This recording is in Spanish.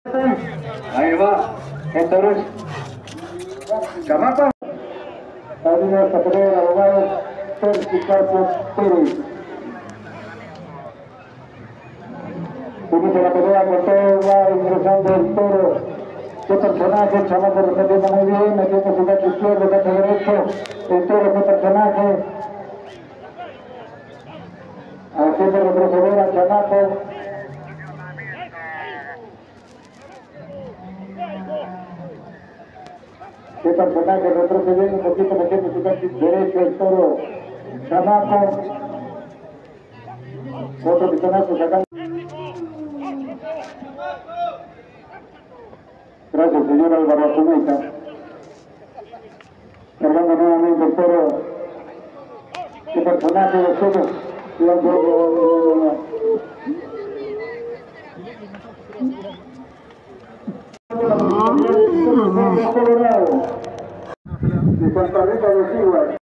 Ahí va, entonces, Camapa. Ahí va esta pelea del abogado Persicacio Pérez. Inicia la pelea con todo, va ingresando el toro. ¿Qué personaje? El chamaco defendiendo muy bien, metiendo su gacho izquierdo, gacho derecho. El toro, ¿qué personaje? Haciendo retroceder al chamaco. ¿Qué personaje? Retrocediendo un poquito, metiendo su gacho derecho, el toro. Chamaco. Otro pistonazo sacando. Gracias, señor Álvaro Azumeta. Cargando nuevamente el toro. ¿Qué personaje de todo? Colorado. De Santa Rita de Siguas.